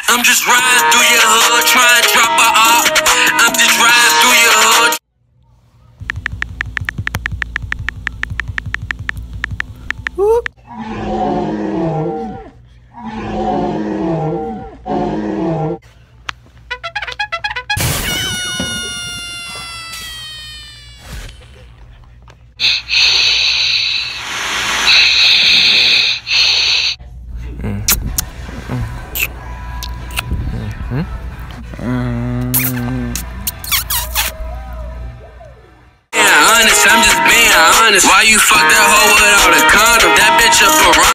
I'm just riding through your hood, trying to drop a op. I'm just riding through your hood. Whoop. I'm just being honest. Why you fuck that hoe without a condom? That bitch up a